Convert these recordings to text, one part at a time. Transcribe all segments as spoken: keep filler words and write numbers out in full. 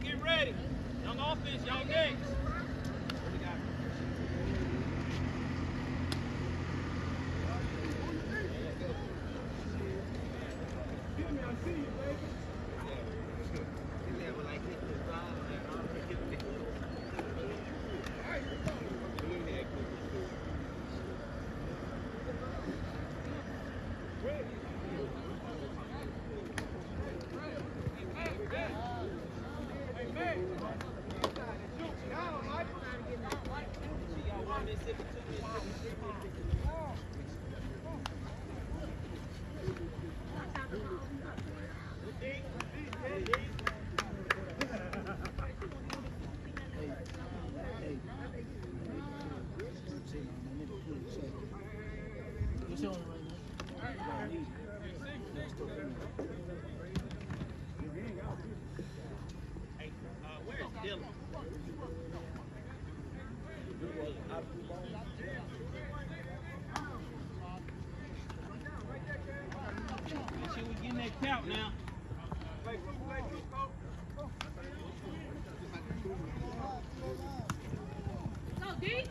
get ready. Young offense, y'all next. I see you, baby. Count now. Go, D.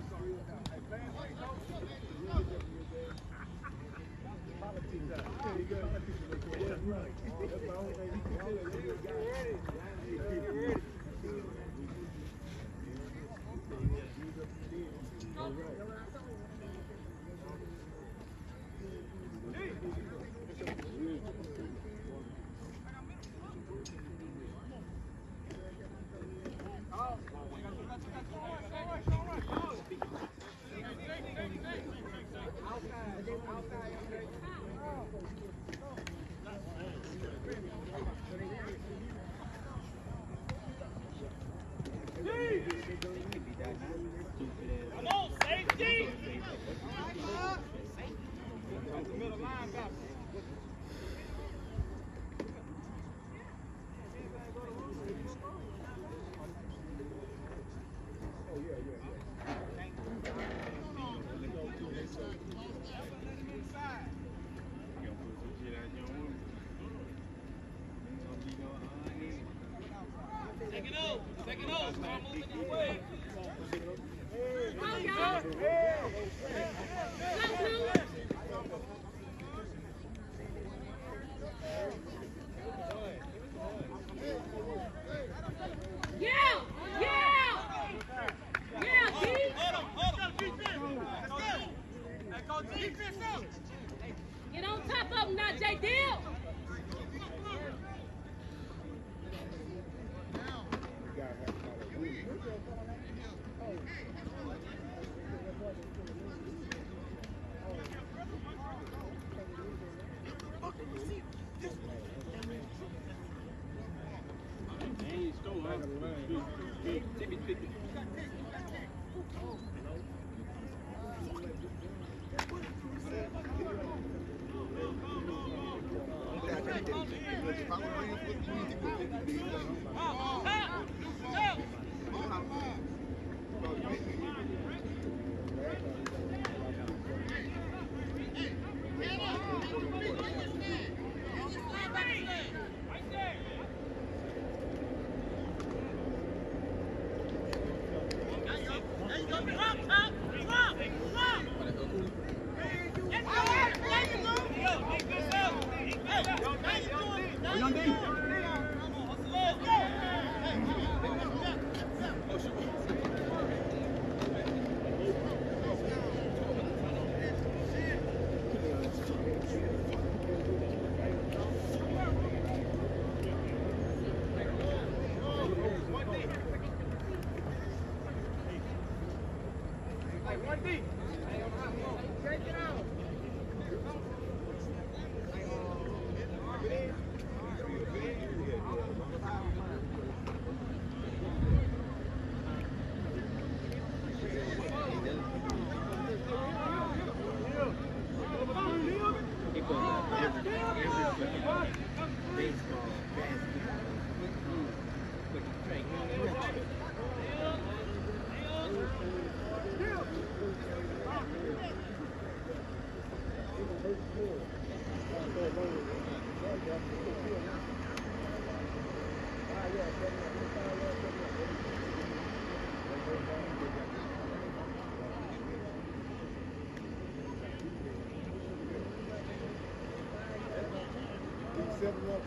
Come on, safety! The middle linebacker. Take it out, take it out, start moving this way. Go, y'all. Go, Blue. Yeah, yeah. Yeah, D. Hold on, hold on. Let's go. Defense out. Get on top of him now, J. Deal.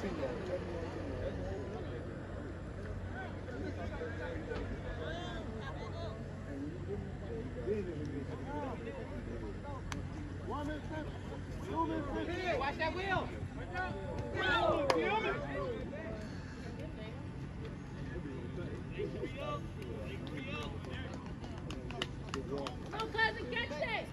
Watch that wheel. Come on, cousin, catch that.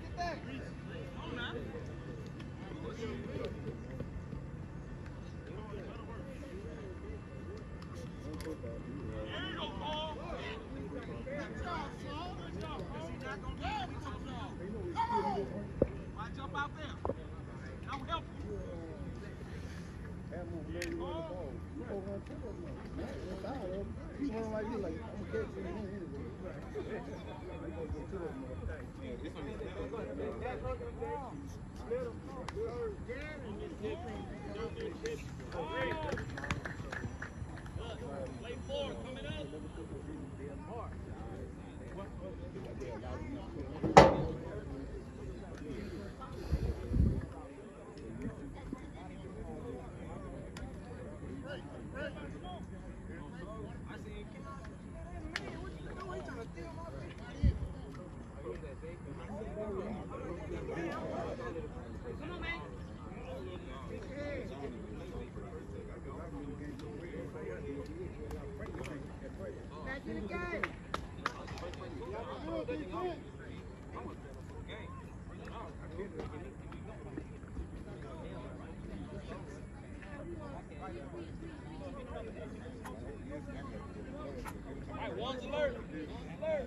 Watch up out there. Don't help you. Play four coming up. Come on, man. Back in the game. All right, one's alert. Alert.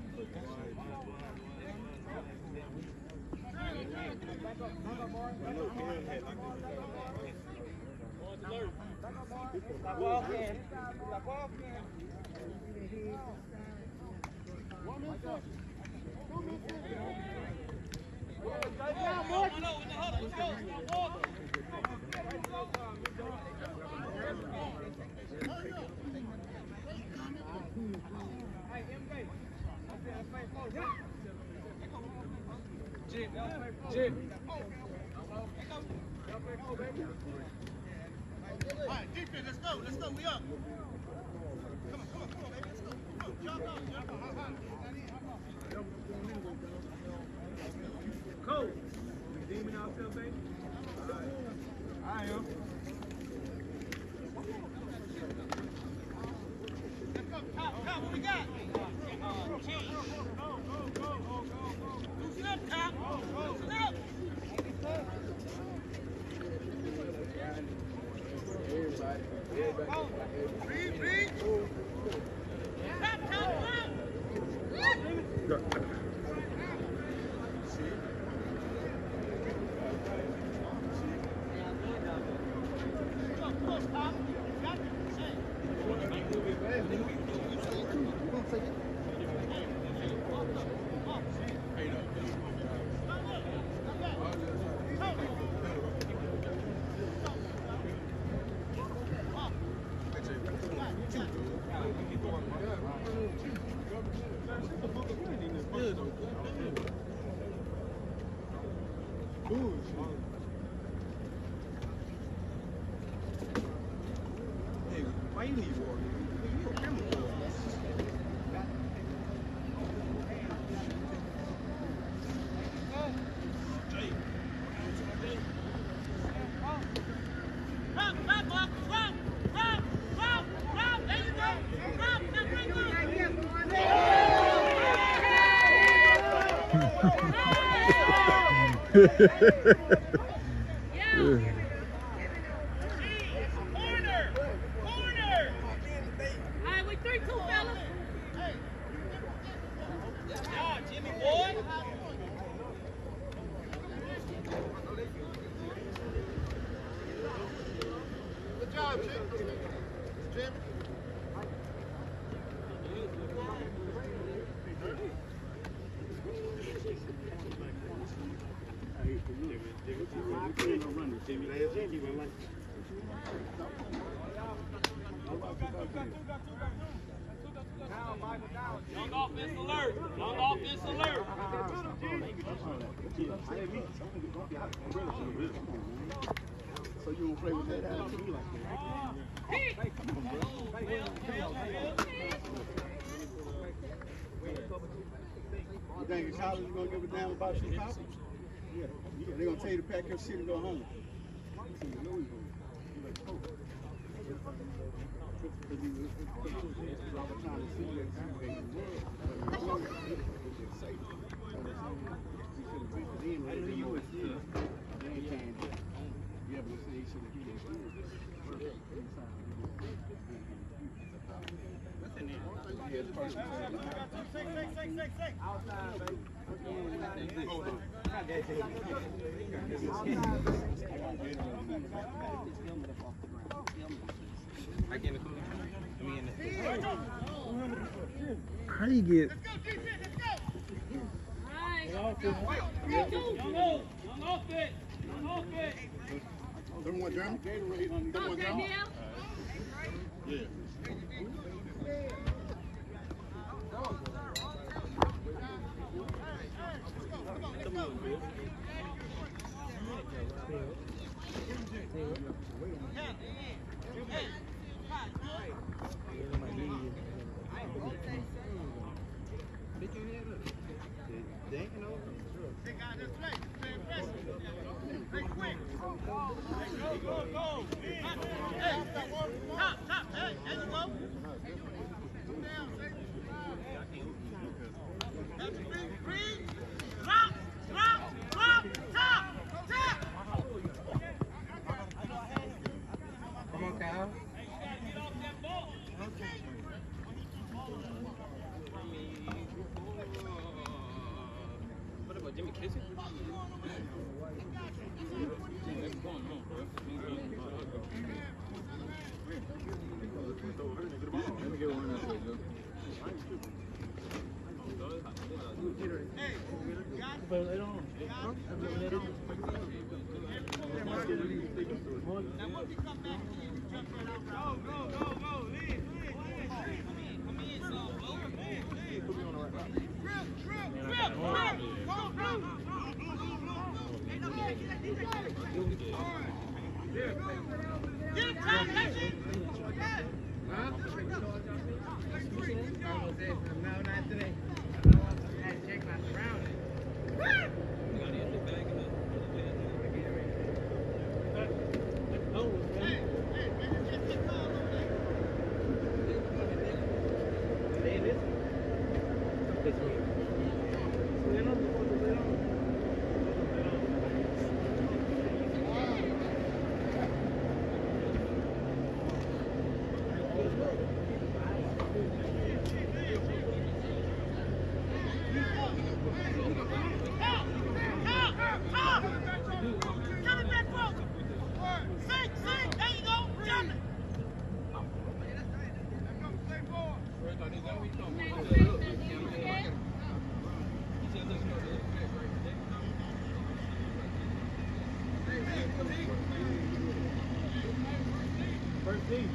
One's alert. One in the huddle. Let's go. Walk. Jim, Jim. All right, defense, let's go, let's go, we up. Come on, come on, come on, baby, let's go. Come on, jump up, jump up. Coach, we demon ourselves, baby. All right. I am. Let's go, top, top, what we got? Loosen up, top. Loosen up. Read, read. Top, top, top. Why you leave for? You a criminal. Rob, Rob, Rob, Rob, Rob, Rob, Rob, there you go. Rob, now bring it. Yeah. Good job, Jim. Jim. Young offense alert. Young offense alert. So you don't play with that attitude like that? You think in college you're gonna give a damn about your college? Yeah. They're gonna tell you to pack your shit and go home. So you know you're going. You're like, oh. Because you was trying to see that you hate the world. But you're safe. I knew you was here. They ain't changed it. Yeah, but say he should have been here. What's in there? Yeah, it's perfect. Six, six, six, six, six. Outside, baby. Hold on. I get in the corner. I mean, in the How you get? Let's go, defense, let's go. Them one down? Them one down? Yeah. They got this play. Play aggressive. Play quick. Go, go, go. Hey, top, top. Hey, there you go. Go down, safety. That's free, free. Drop, drop, drop, top, top. Come on, Kyle. What about Jimmy Kissinger? Let me get one of those. Hey, got it. But they don't. They don't. Now, once you come back, you jump that out. Go, go, go, go. Lead, lead, lead. Come in, come in, son. Go, lead, lead. Trip, trip, trip, trip. Go, go. Ain't no get it, get it, get it. All right. Get him, Tom, that's it. Yeah. Huh? That's free, good job. No, not today. I had to check my surroundings. Hey, hey, man, just get called over there. First team.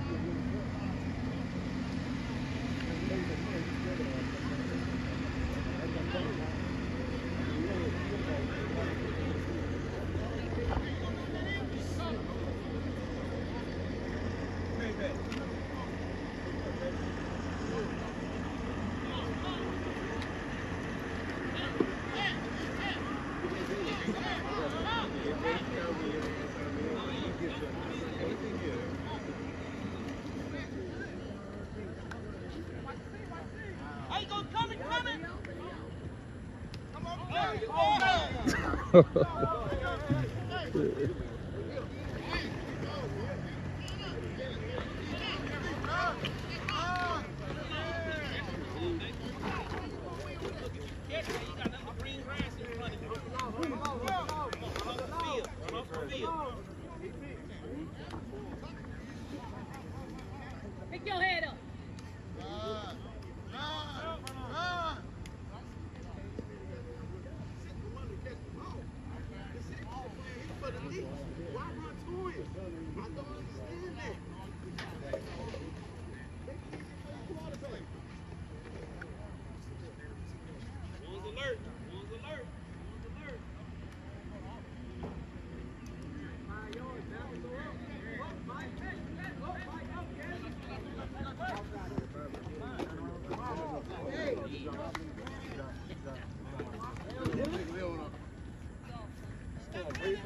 Hey, go, coming, coming. Come on, Pick your head up. Run, run, run. For the lead.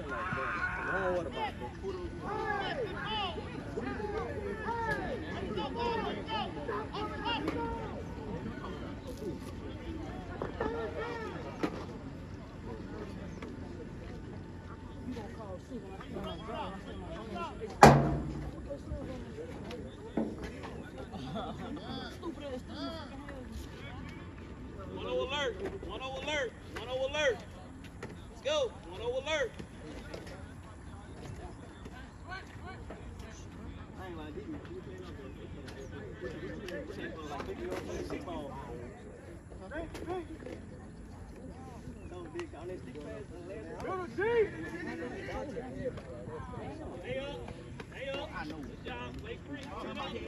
Long water bottle. One O alert. One O alert. One O alert. Let's go. One O alert. Stay up. Stay up. Good job. Play free. Come on.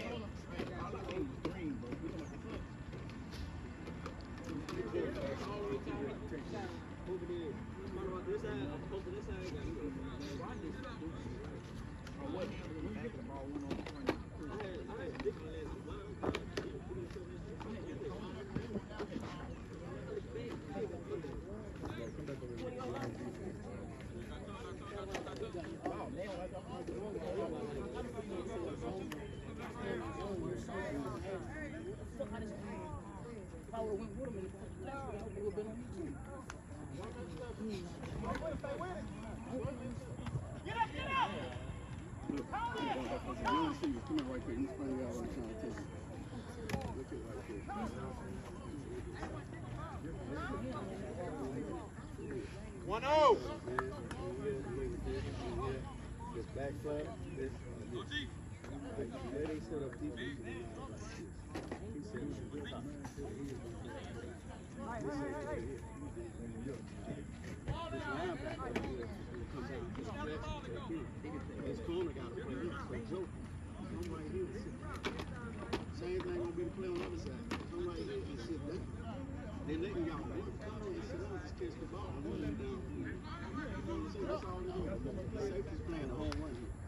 One oh. This back flat, this, this. Where they set up deep. He said, This corner got to play this. So Joe, come right here and sit. Same thing gonna be the play on the other side. Come right here and sit down. They letting y'all run. Come on and sit down, just catch the ball and run it down. You know what I'm saying? That's all they do. Safety's playing the home run here.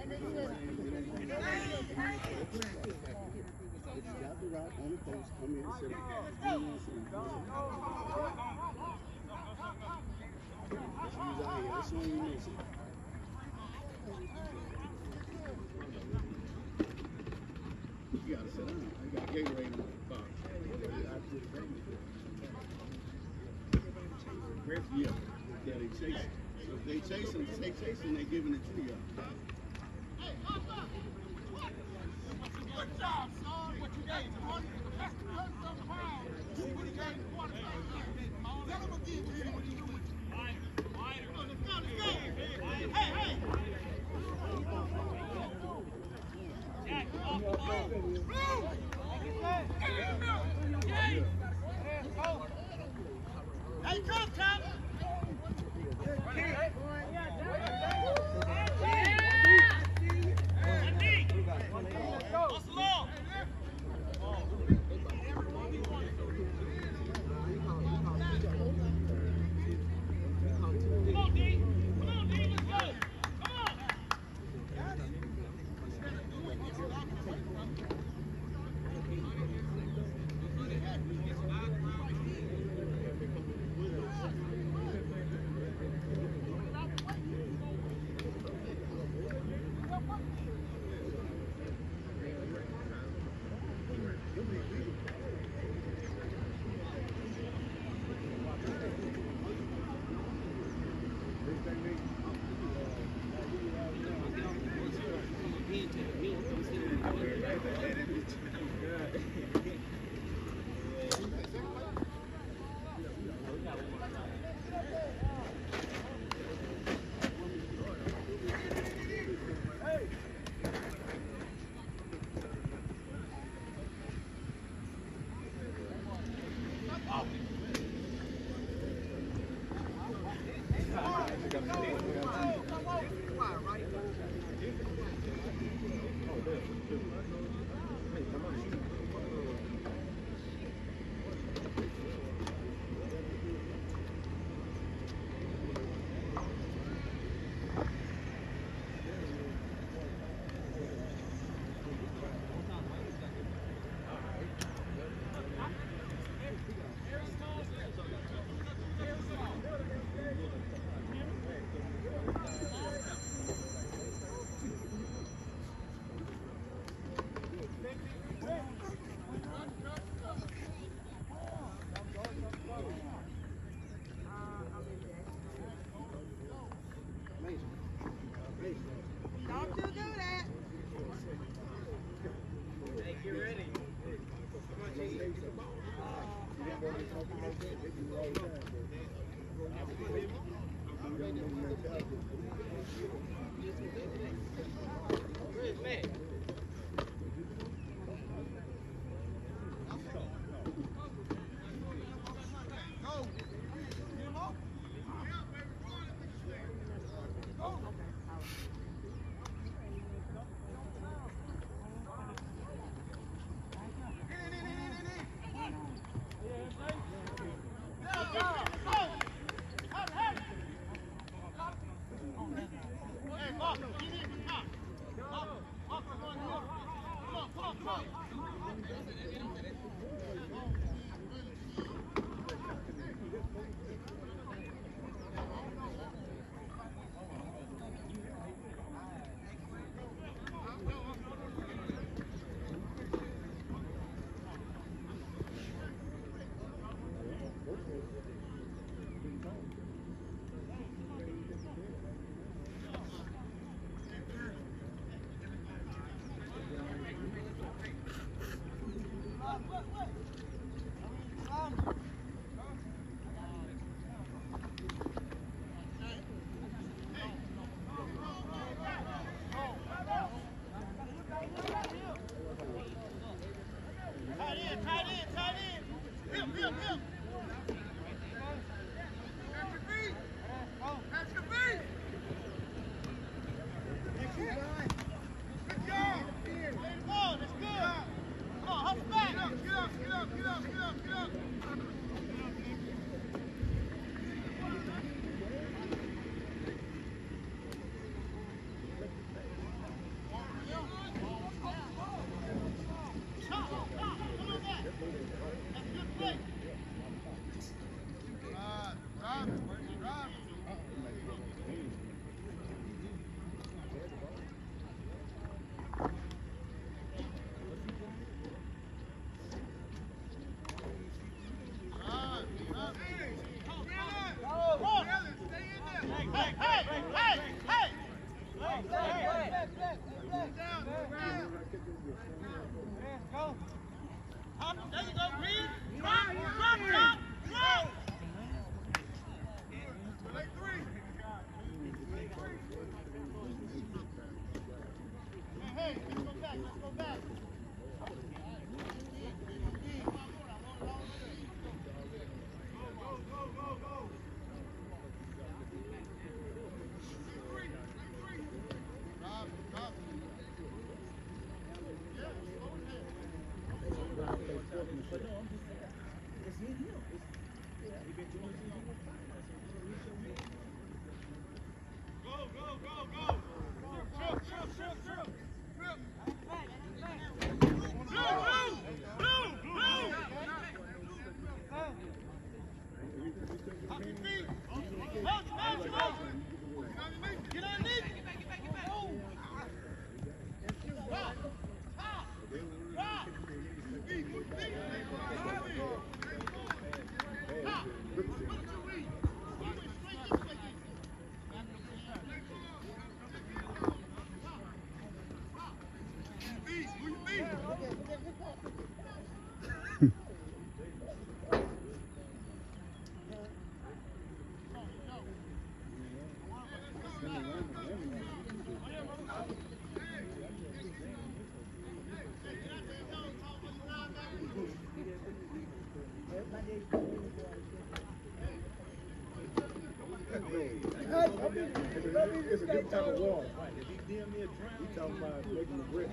It's got the rock on the post. Come here and sit down. Let's use our head. That's one you miss it. You gotta sit down. You got Gatorade in the box. Yeah, yeah, they chase it. So if they chase them, they chase them, they giving it to you. Good job, son. What you gave him? one hundred pounds. See what he gave him? Tell him again. See what you doing. Let's go, let's go. Hey, hey. Jack, off the ball. Blue. Hey, come, Tom. same time, but we don't know the mentality. Where's Matt? It's a different type of wall. If he deal me a drink, we talking about making a brick.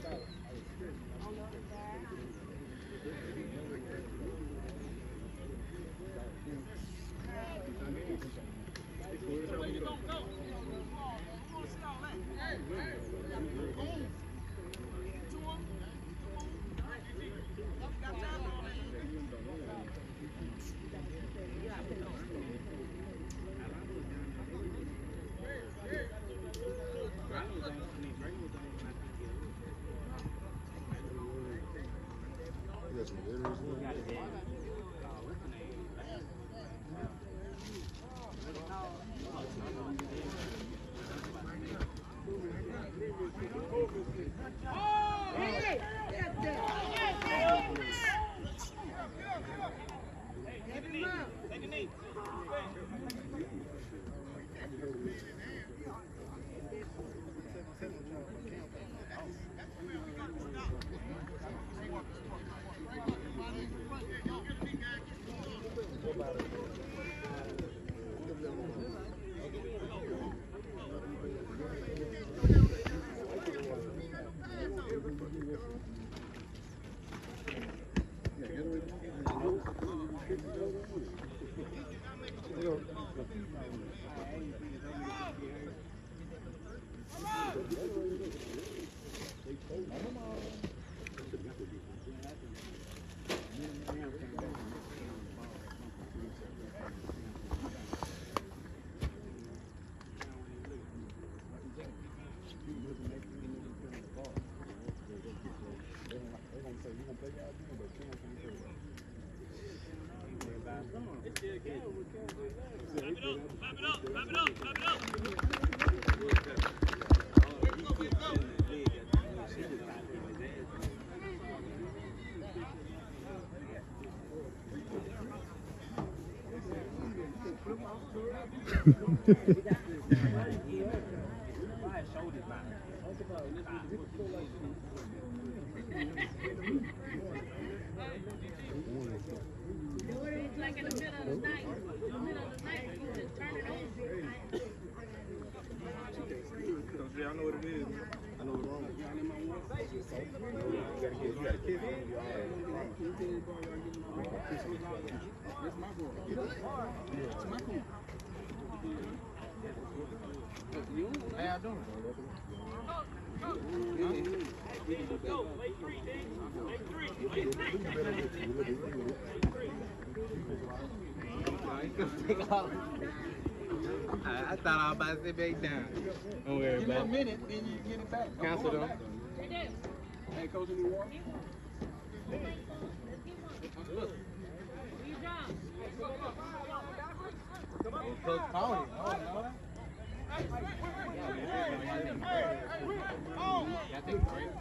It's like in the middle of the night. In the middle of the night, you just turn it on. I know what it is. I know what's wrong. You gotta get, you gotta kiss him. That's my boy. That's my cool. How y'all doing? Go, lay three, D. Lay three, lay three. I, I thought I was about to sit back down. Don't worry Give me a about it. minute, then you get it back. Cancel them. Hey, Coach, any water? Coach Tony. Yeah, I think great.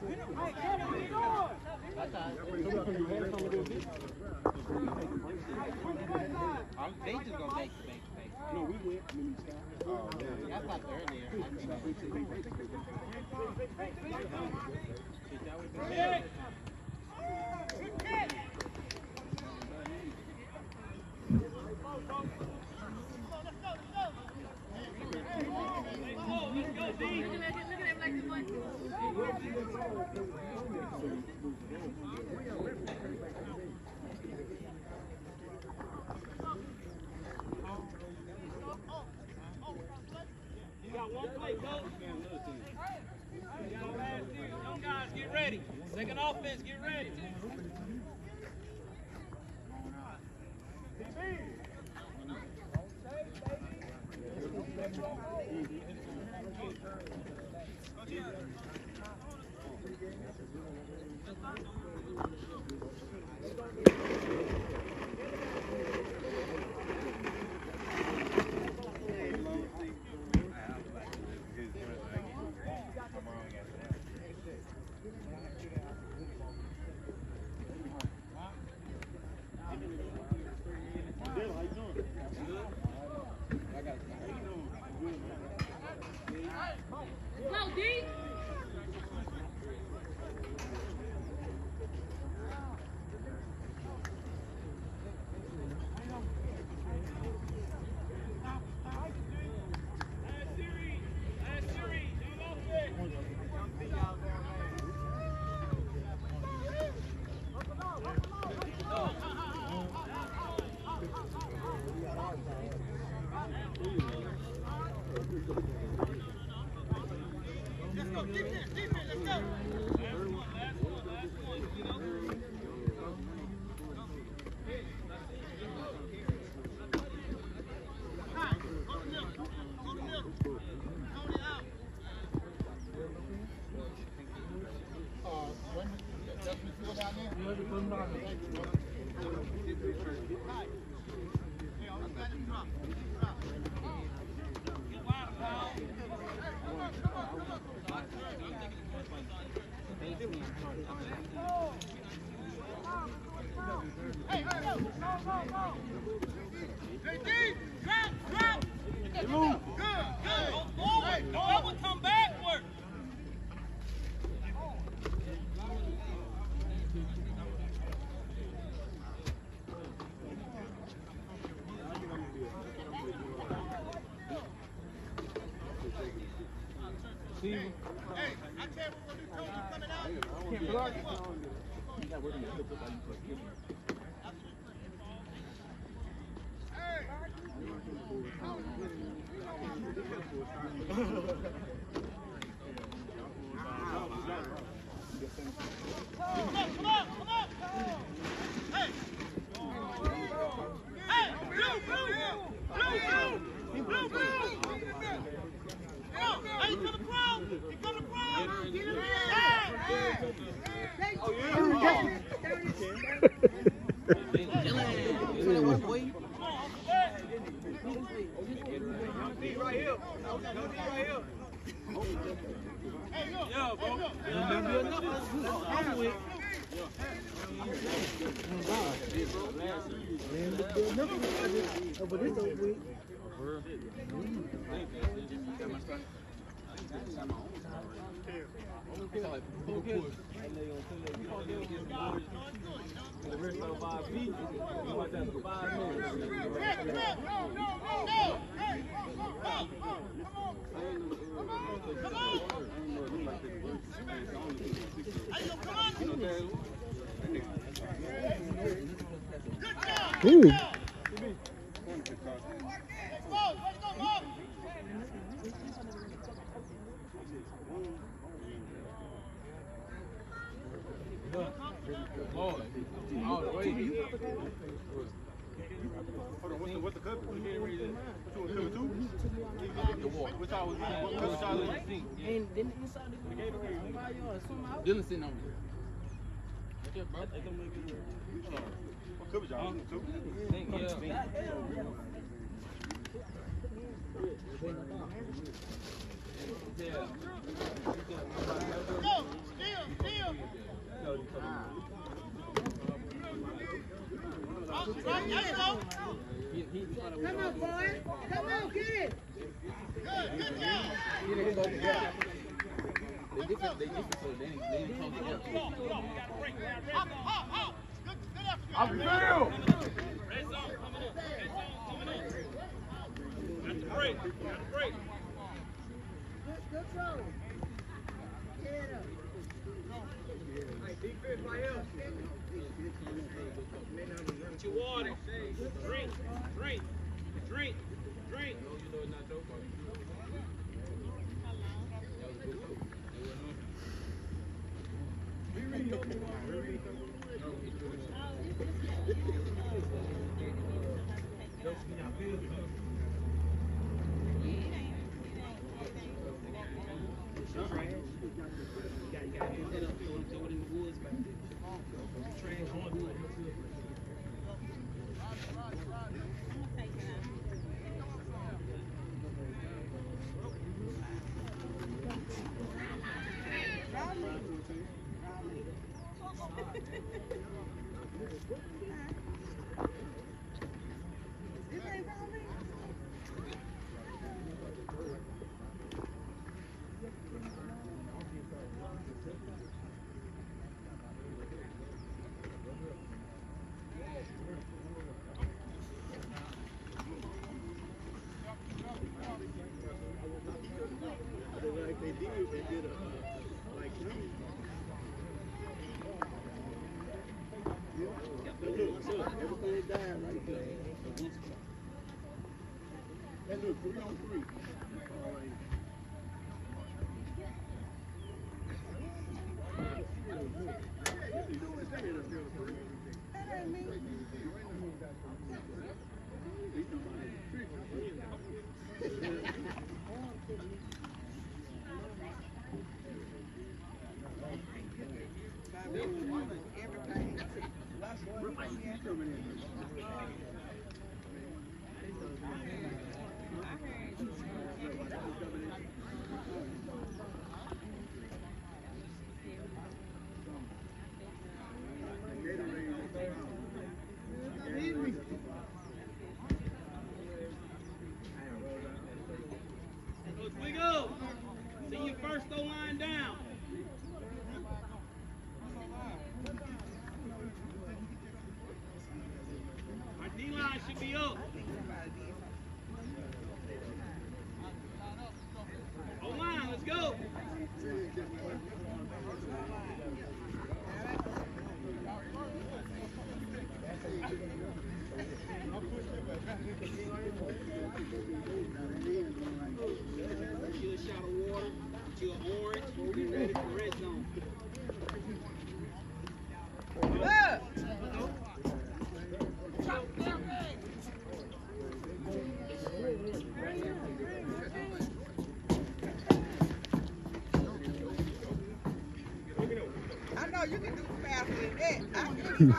I'm, they just gonna make the make the No, we went. I mean, Scott. Oh, yeah. I thought earlier. You got one play, coach. You got last two young guys, get ready. Second offense, get ready. Hey, hey, go, go, go, go. J D, drop, drop. Good, good. Go forward. Don't ever come backward. See? Hey, I tell you what you told you coming out. Can't block it. Come on, come on, come on. Hey. Hey, blue, blue, blue, blue, blue. Yo, hey, you coming from? You coming from? Get him in. Hey. Oh, yeah. Right here. Right here. Hey, look. Yeah, bro. The rest of five feet, you want that for five minutes. Grip, grip. No, no, no, no. Hey, go, go, go. Come on. Come on. Hey, yo, come on. Good job. Ooh. Good job. Let's go. Let's go, Bob. Lord. All the way. Hold on, what's the, what's the cup? What you getting ready to, what you want, cup two? The water. What y'all was, what What cup y'all y'all in the in? sink? Yeah. And then inside the five yards, somehow. Dylan sitting on me. Okay, bro. What cup is y'all in, two? Sink, yeah. Yeah. Go. Steal, steal. Oh, right, there you go. He, he, Come on, boy. Come on, get it. Good, good job. he didn't go together. They different, they different, so they didn't, they didn't come together. Hop, hop, hop. Good, good effort. I'm real. Red zone coming in. Red zone coming in. That's the break. That's the break. Good, good throw. Get it up. Get your water. Drink, drink, drink, drink. Like they did, they did a, like, yeah, look, look, everything died right there. Hey, look, three on three. All right. We go. See you first, go line down. Our D line should be up. O line, let's go. Get you a shot of water, get you an orange, we'll be ready for red zone. I know you can do faster than that. I can.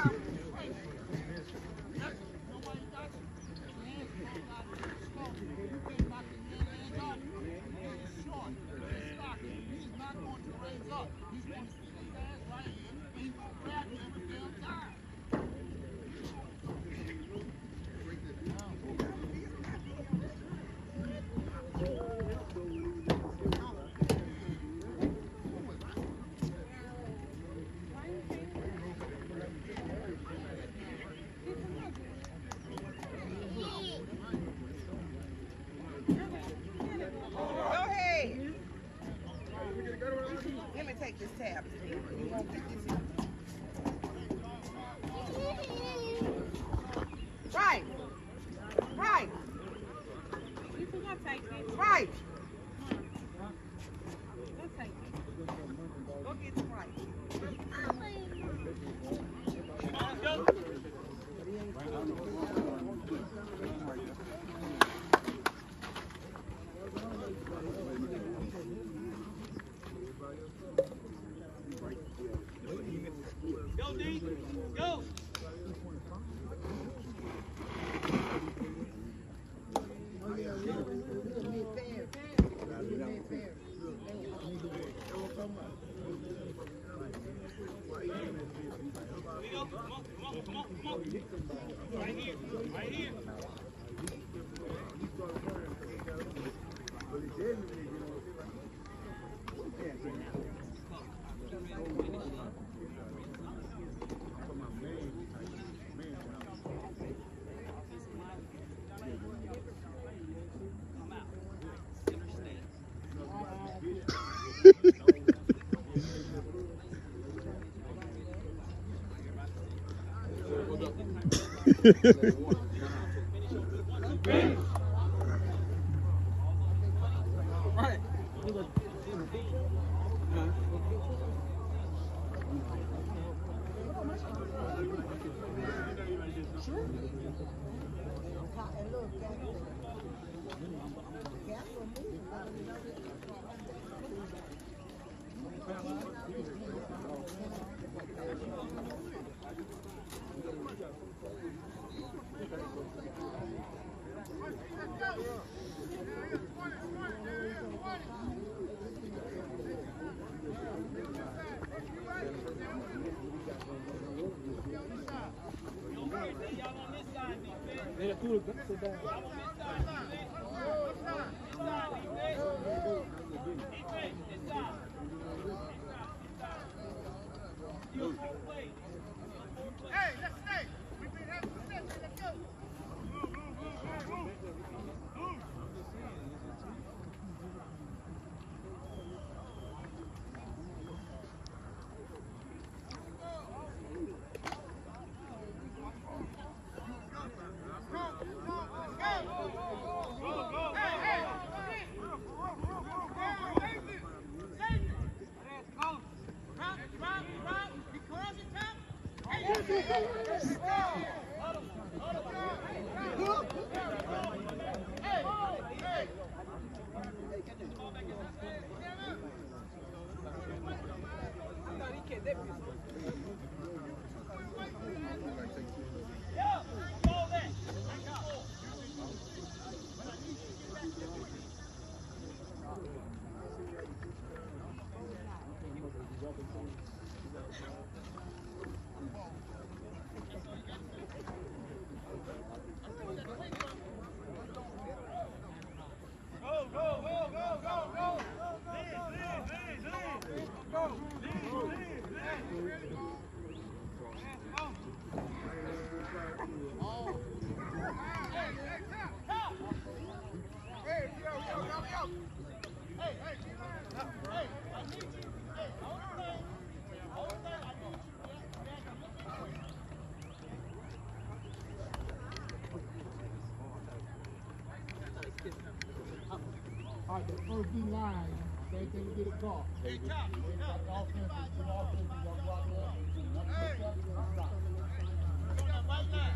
This tab. You won't get this. Right. Right. You can go take it. Right. Go take it. Go get some right. Let's go. Go, D. Go. Come on, come on, come on, come on. Right here, right here. Right. Hey, let's stay. We've been having success. Let's go. Move, move, move, move, move. Move. like the first D line, they can get a call. Hey, top. The offense, the offense is going to go out there. Hey. Stop. Right now.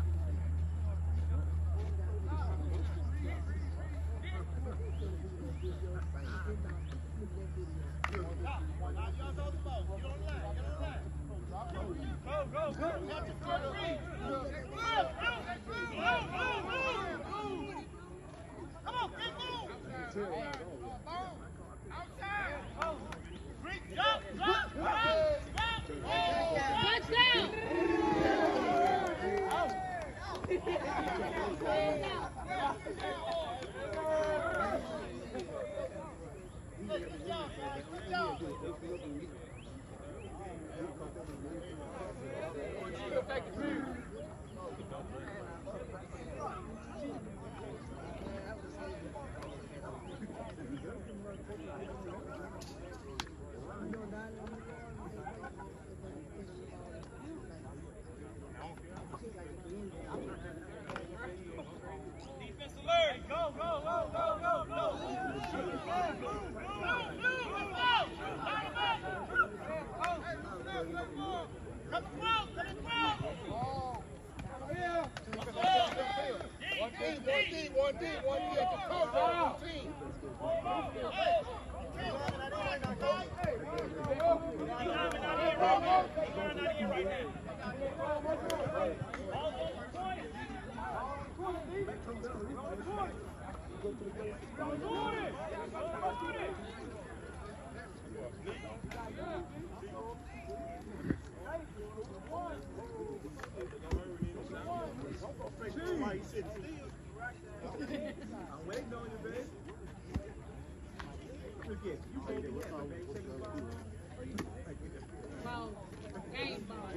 Go, go, go. Come on, keep moving. Outside. Jump, jump, jump, Touchdown! Good job, guys. Good job. Defense alert. Go, go, go, go, go, go. One deep, one deep, one deep, one deep. At the cover, one team. I'm waiting on you, babe. Look at you. You made it. What's wrong? Ball. Game ball.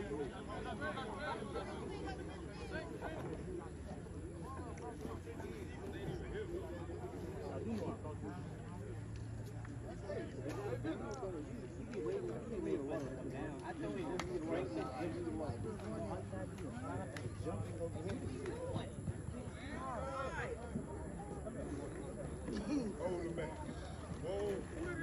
Hold him back. Whoa.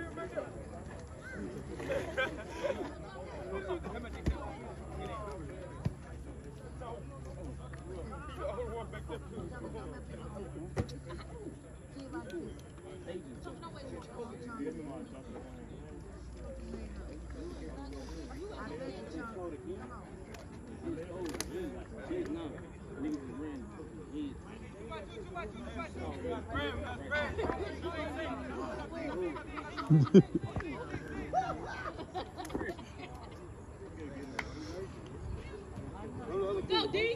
Go, D.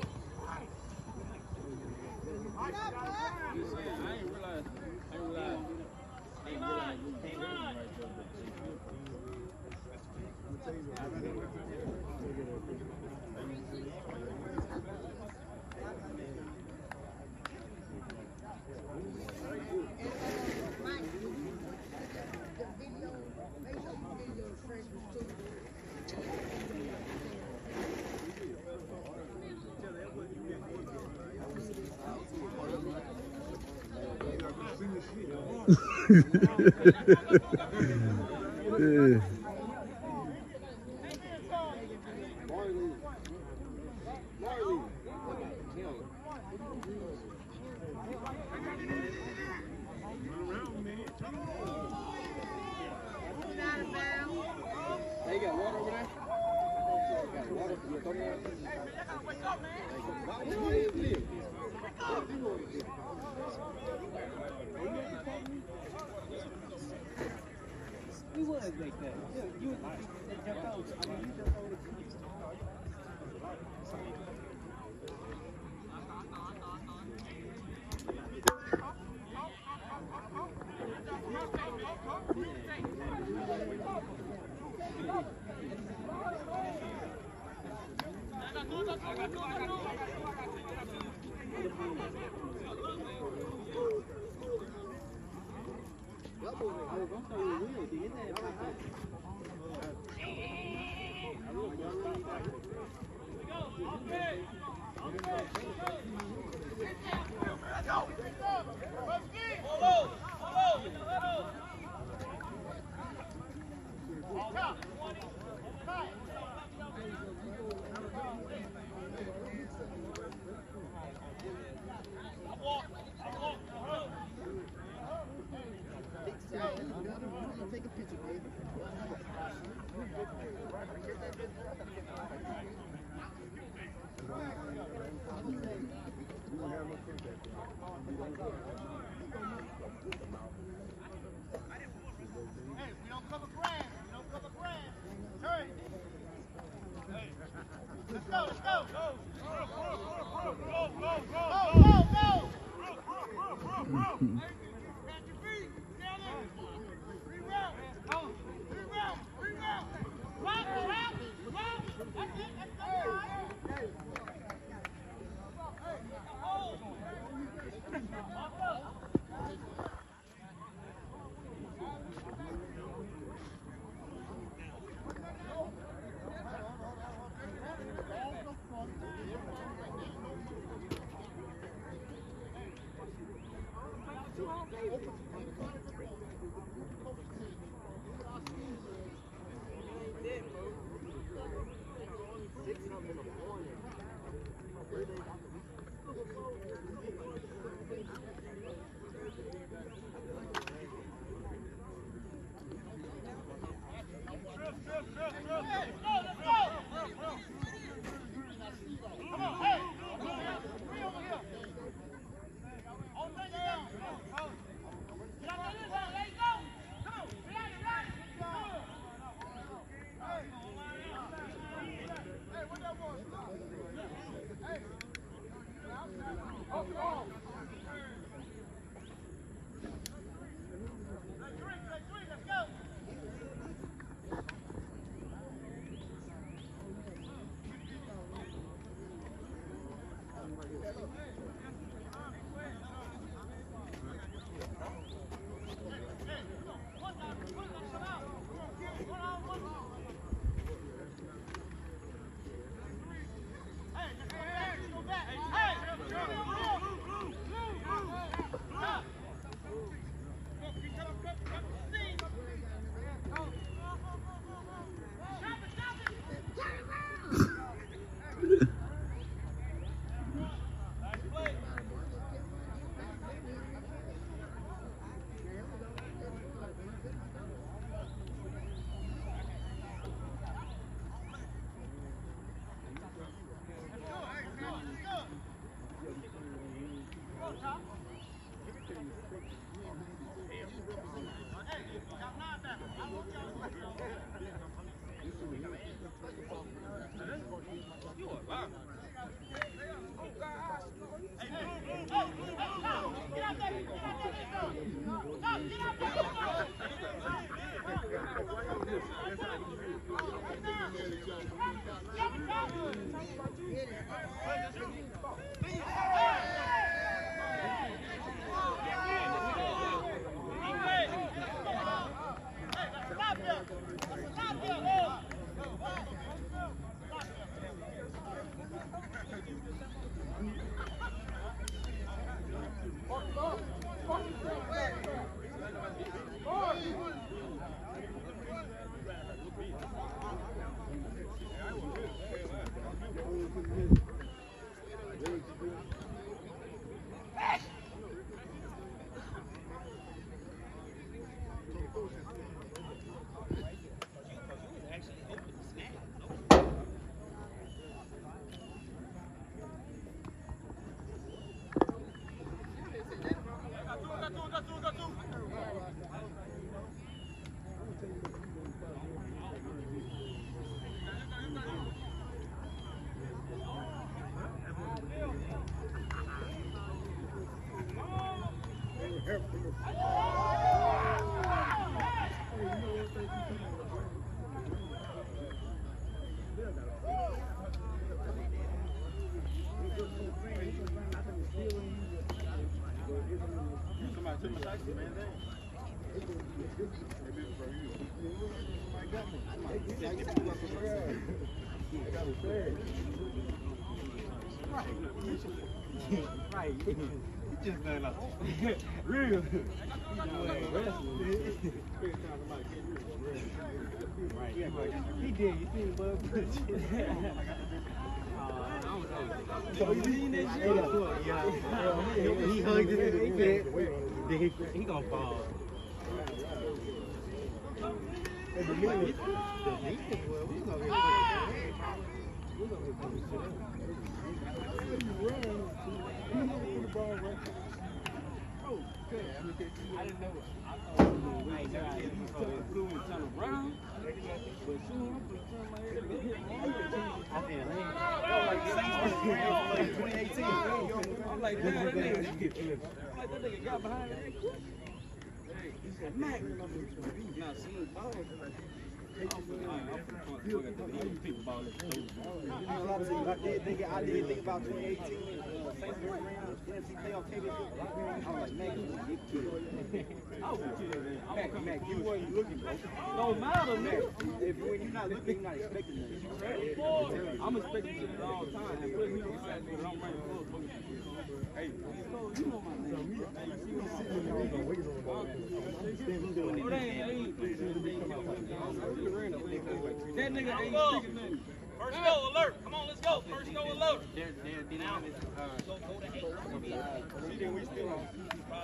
Yeah. They got water over there? Got water? You got water? He was like that. Yeah, you was that jumped out. I mean, you jumped over the crease. Follow, follow. Hey, we don't cover grass. We don't cover grass. Hurry. Let's go, let's go. Go, go, go, go, go, go, go. Plant your feet. Down there. Reroute. Reroute. Reroute. Rock, rock, rock. That's it. That's it. Oh. Right. He just done a real. Right. He did. You see the bug? So you seen that shit? Yeah. He hugged it in the head. Then he he gonna fall. And the defense, the defense, well, we gonna be we gonna be run. You hit the ball right. I didn't know. I thought I ain't never hit him, so it flew and turned around. But soon I'm gonna turn my head and hit him. I did. That was like twenty eighteen. I'm like, damn, that nigga. I'm like, that nigga got behind me. He said, Mac. Now, soon as ball. I did think I did think about twenty eighteen uh, Facebook round, N F C playoff championship. I was like, man, you gonna get killed. I was killed, man. Mac, Mac, you wasn't looking, bro. No matter, man. If when you're not looking, you're not expecting that. I'm expecting shit at all times. And put me on the side, but I'm running close. Hey, you know my name. That nigga ain't sticking nothing. First go alert. Come on, let's go. First go alert. They're, they're, now, uh, Go, go to eight. see, then we still on.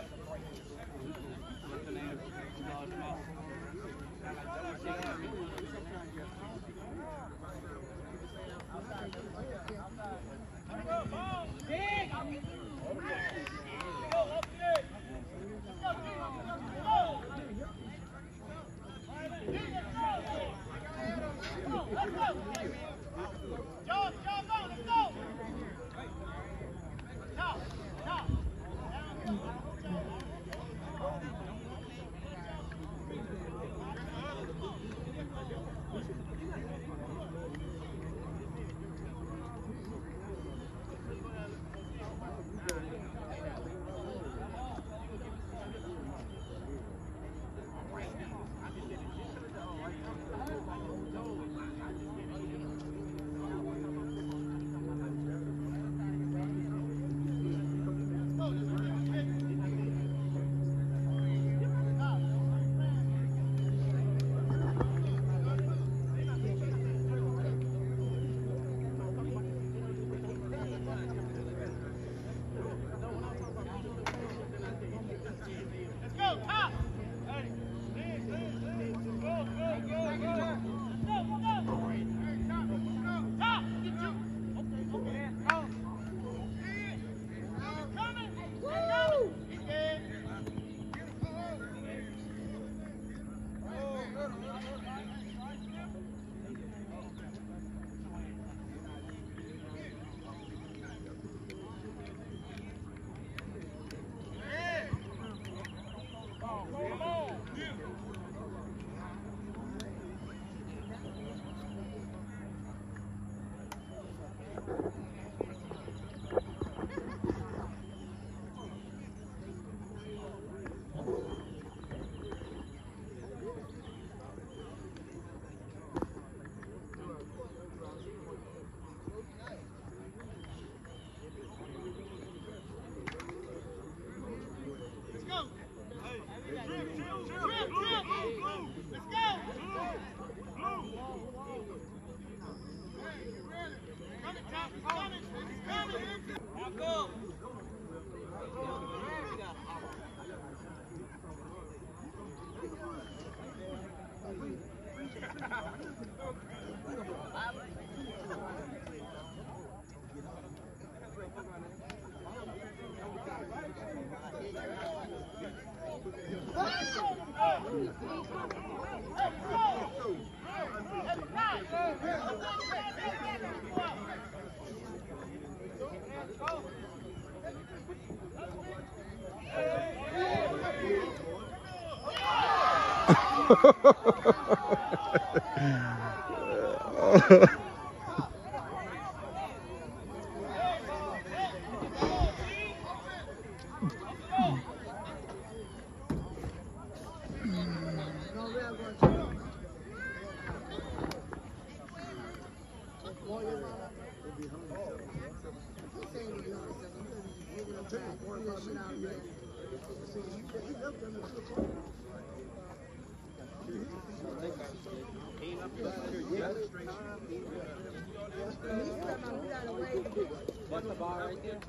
What's the bar right there?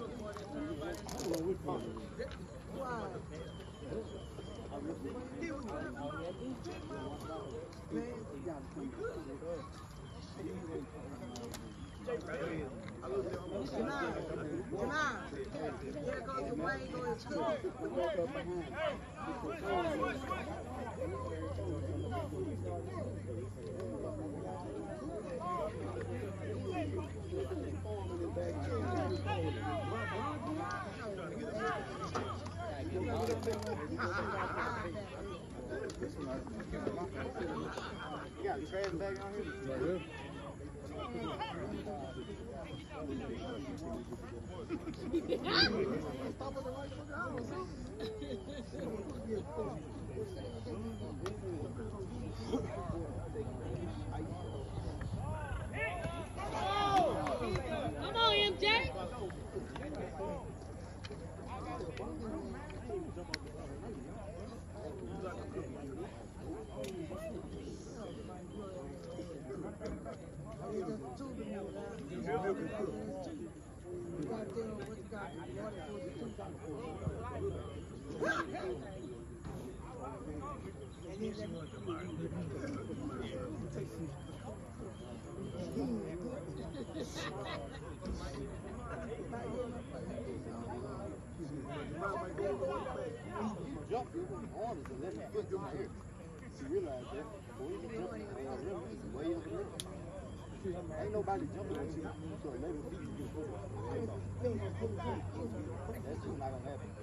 Jamal, Jamal, there goes the way he goes to school. You got a trash bag on here? Come on, M J. Jump your arms and let your foot in the air. You realize that before you jump in the air, it's way up in the air. Ain't nobody jumping at you, so let them beat you to the foot. That's just not gonna happen.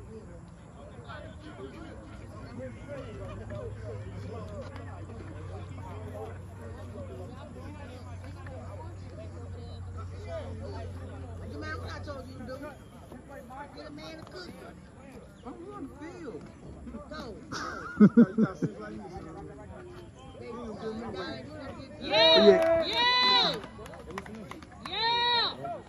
Man, what I told you to do? Get a man a cookie. I'm on the field. Go. Yeah! Yeah! Yeah!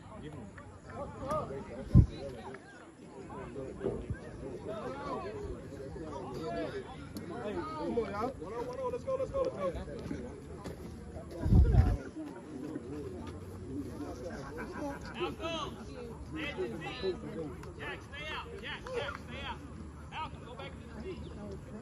Come on, y'all. One on, one on. Let's go, let's go, let's go. Now go. Stay at the seat. Jack, stay out. Jack, Jack, stay out. Malcolm, go back to the seat.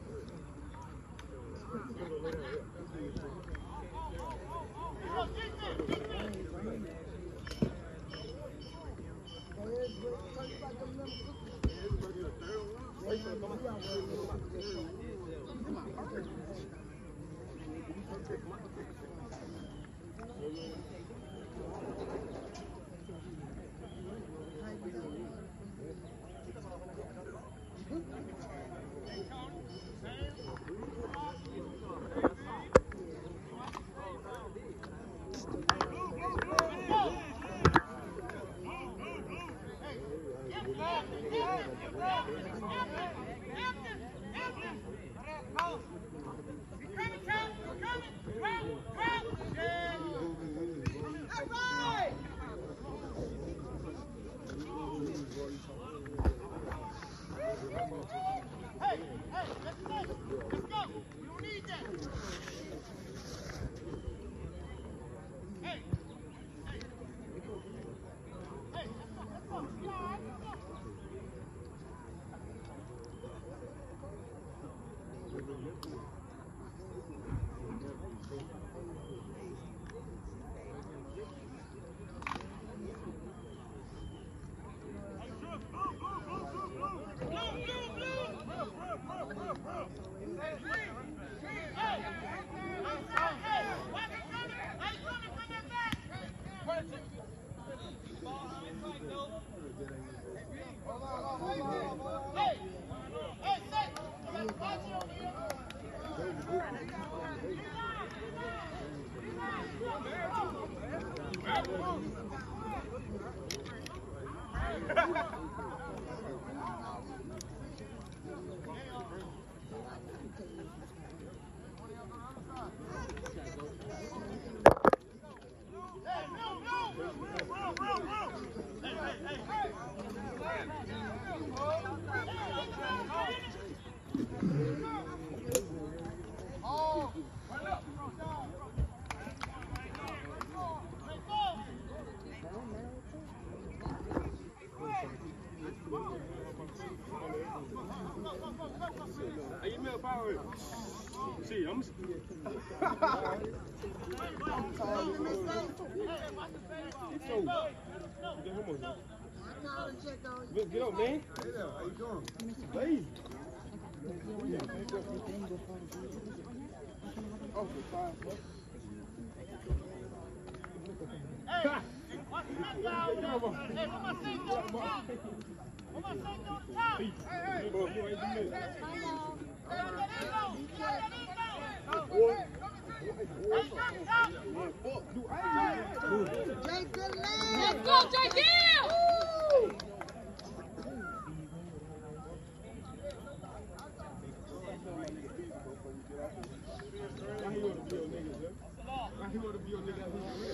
Hey, email power. See, I'm. Hey, Get, get up, man. Hey there, how you doing? Lazy. Oh, fine. Hey, what's that down there? Hey, what am I saying on top? What am I saying on top? Hey, hey. Let's go, J D! He want to be your nigga.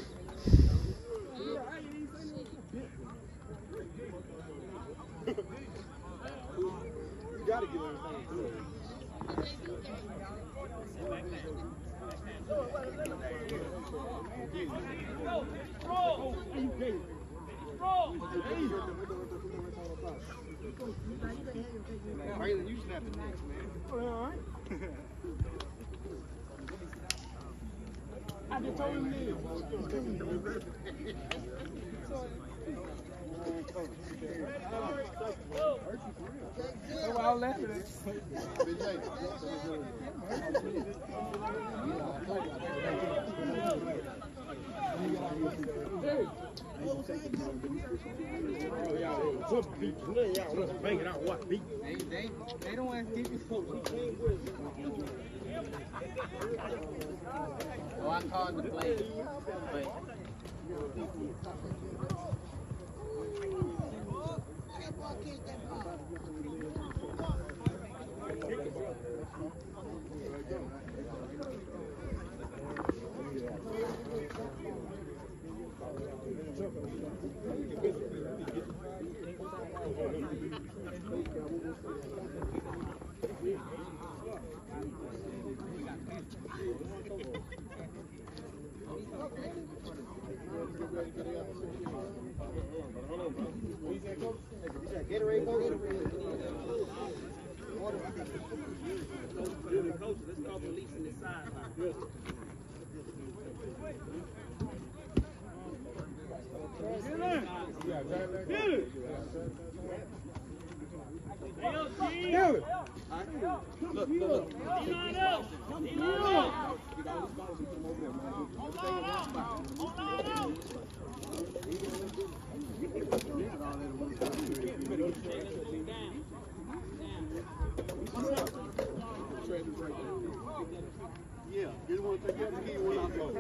You gotta get everything good. Braylon, you snapping next, man. All right. I just told him this. That's why I was laughing at They, they, they don't want to keep you focused. Oh, I called the play, but Look, look. Line up. Line up. Yeah, you don't want to take the key one out there.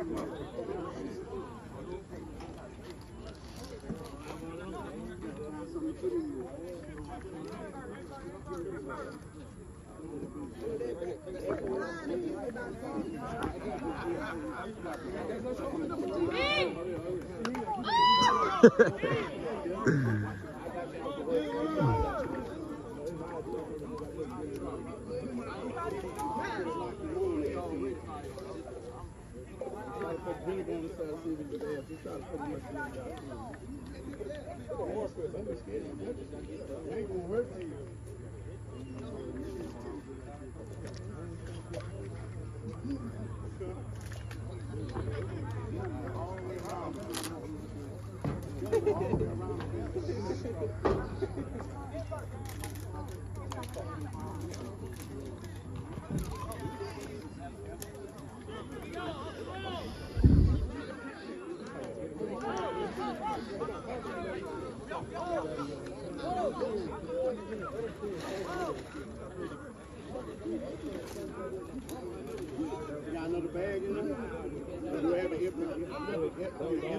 You got another bag in there? Do you have an empty empty bag?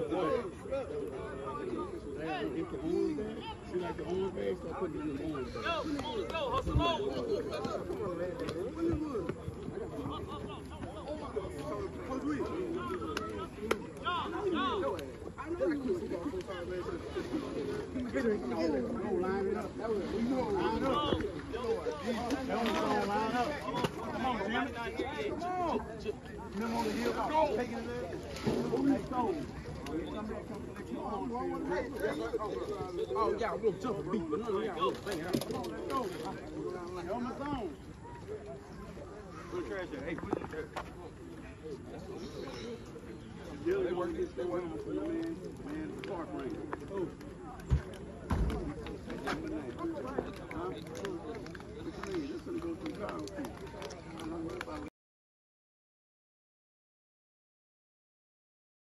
Empty orange bag? See like the orange bag? Start putting it in the orange bag. Go, go, hustle on. Oh, yeah, we'll jump a beat, but none of y'all will bang it out. Come on, let's go. You're on my zone. Put the trash there. Hey, put the trash. Dylan working his way on for the man, man, the park ranger.